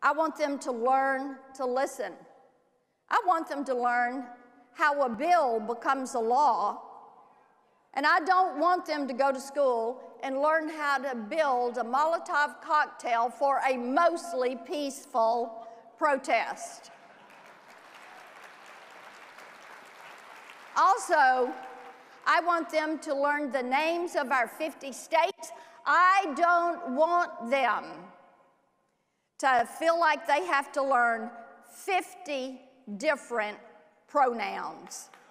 I want them to learn to listen. I want them to learn how a bill becomes a law. And I don't want them to go to school and learn how to build a Molotov cocktail for a mostly peaceful protest. Also, I want them to learn the names of our 50 states. I don't want them to feel like they have to learn 50 different pronouns.